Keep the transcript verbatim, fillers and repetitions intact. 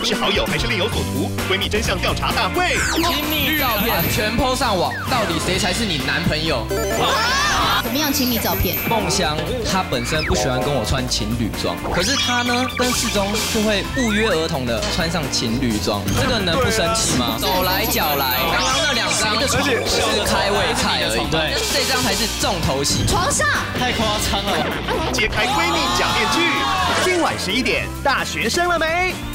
是好友还是另有所图？闺蜜真相调查大会， 亲密照片全 po 上网，到底谁才是你男朋友？ 怎么样亲密照片？ 梦香她本身不喜欢跟我穿情侣装，可是她呢跟世宗就会不约而同的穿上情侣装，这个能不生气吗？手来脚来，刚刚那两张是开胃菜而已，对，这张才是重头戏。 床上太夸张了。 揭开闺蜜假面具，今晚十一点，大学生了没？